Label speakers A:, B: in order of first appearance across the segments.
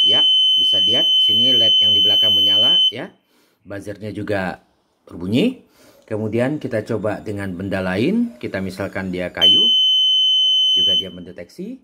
A: Ya, bisa lihat sini LED yang di belakang menyala ya. Buzzernya juga berbunyi. Kemudian kita coba dengan benda lain, kita misalkan dia kayu, juga dia mendeteksi.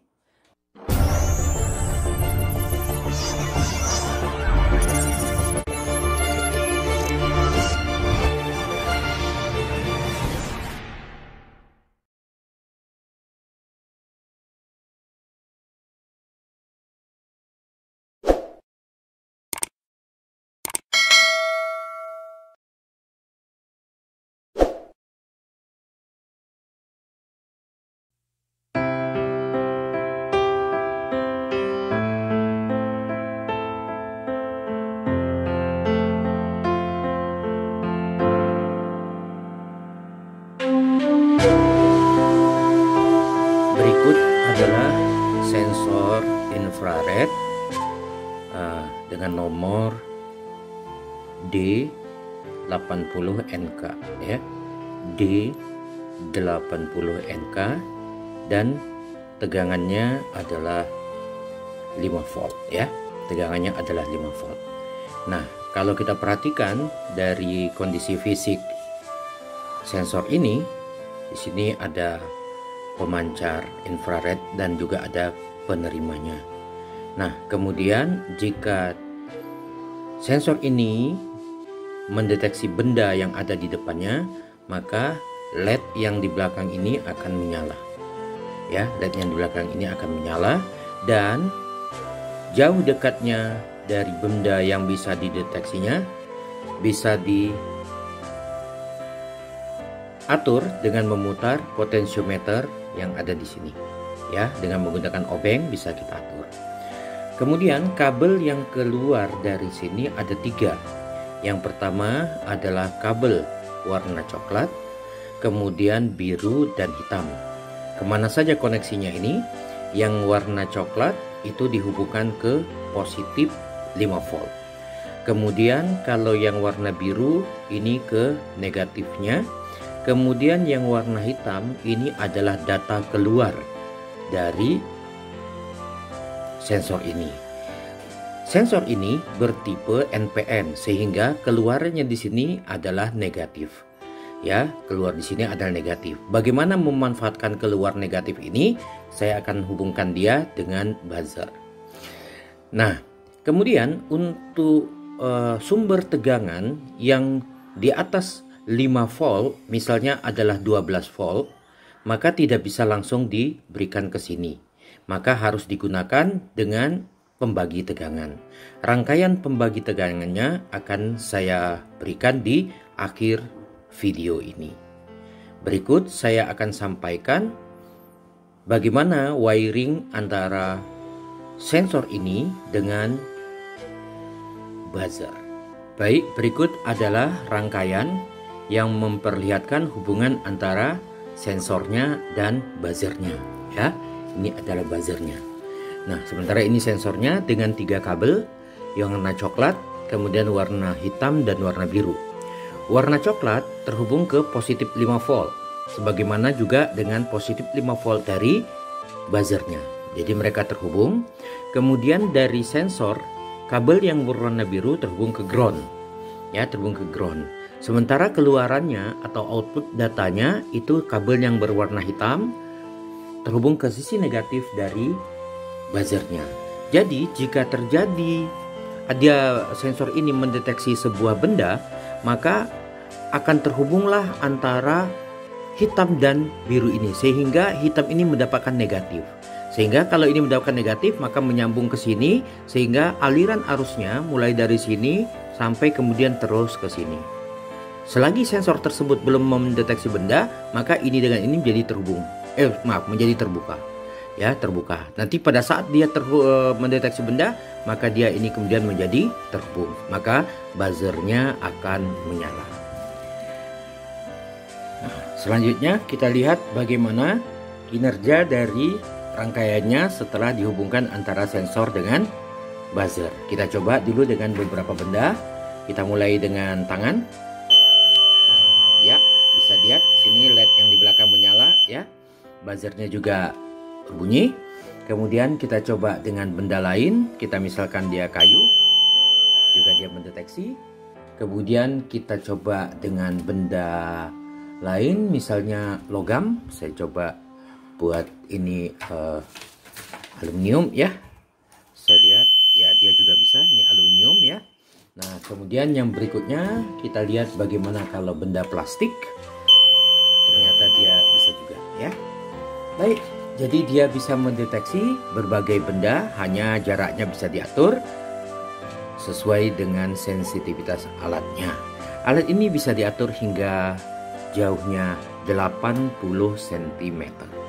A: Berikut adalah sensor infrared dengan nomor D80NK ya. D80NK dan tegangannya adalah 5 volt ya. Tegangannya adalah 5 volt. Nah, kalau kita perhatikan dari kondisi fisik sensor ini, di sini ada pemancar infrared dan juga ada penerimanya. Nah, kemudian jika sensor ini mendeteksi benda yang ada di depannya, maka LED yang di belakang ini akan menyala. Ya, LED yang di belakang ini akan menyala, dan jauh dekatnya dari benda yang bisa dideteksinya bisa diatur dengan memutar potensiometer yang ada di sini. Ya, dengan menggunakan obeng bisa kita atur. Kemudian kabel yang keluar dari sini ada 3. Yang pertama adalah kabel warna coklat, kemudian biru dan hitam. Kemana saja koneksinya ini? Yang warna coklat itu dihubungkan ke positif 5 volt. Kemudian kalau yang warna biru ini ke negatifnya. Kemudian yang warna hitam ini adalah data keluar dari sensor ini. Sensor ini bertipe NPN sehingga keluarnya di sini adalah negatif. Ya, keluar di sini adalah negatif. Bagaimana memanfaatkan keluar negatif ini? Saya akan hubungkan dia dengan buzzer. Nah, kemudian untuk sumber tegangan yang di atas 5 volt, misalnya adalah 12 volt, maka tidak bisa langsung diberikan ke sini. Maka harus digunakan dengan pembagi tegangan. Rangkaian pembagi tegangannya akan saya berikan di akhir video ini. Berikut saya akan sampaikan bagaimana wiring antara sensor ini dengan buzzer. Baik, berikut adalah rangkaian yang memperlihatkan hubungan antara sensornya dan buzzernya. Ya, ini adalah buzzernya. Nah, sementara ini sensornya dengan 3 kabel yang warna coklat, kemudian warna hitam dan warna biru. Warna coklat terhubung ke positif 5 volt, sebagaimana juga dengan positif 5 volt dari buzzernya. Jadi mereka terhubung. Kemudian dari sensor, kabel yang berwarna biru terhubung ke ground. Ya, terhubung ke ground. Sementara keluarannya atau output datanya itu kabel yang berwarna hitam terhubung ke sisi negatif dari buzzernya. Jadi jika terjadi ada sensor ini mendeteksi sebuah benda, maka akan terhubunglah antara hitam dan biru ini, sehingga hitam ini mendapatkan negatif. Sehingga kalau ini mendapatkan negatif, maka menyambung ke sini, sehingga aliran arusnya mulai dari sini sampai kemudian terus ke sini. Selagi sensor tersebut belum mendeteksi benda, maka ini dengan ini menjadi menjadi terbuka. Ya, terbuka. Nanti pada saat dia mendeteksi benda, maka dia ini kemudian menjadi terhubung. Maka buzzernya akan menyala. Nah, selanjutnya kita lihat bagaimana kinerja dari rangkaiannya setelah dihubungkan antara sensor dengan buzzer. Kita coba dulu dengan beberapa benda. Kita mulai dengan tangan. Ya, bisa lihat sini LED yang di belakang menyala ya. Buzzernya juga berbunyi. Kemudian kita coba dengan benda lain, kita misalkan dia kayu, juga dia mendeteksi. Kemudian kita coba dengan benda lain, misalnya logam. Saya coba buat ini aluminium ya. Saya lihat ya dia juga bisa, ini aluminium ya. Nah kemudian yang berikutnya kita lihat bagaimana kalau benda plastik. Ternyata dia bisa juga ya. Baik, jadi dia bisa mendeteksi berbagai benda, hanya jaraknya bisa diatur sesuai dengan sensitivitas alatnya. Alat ini bisa diatur hingga jauhnya 80 cm.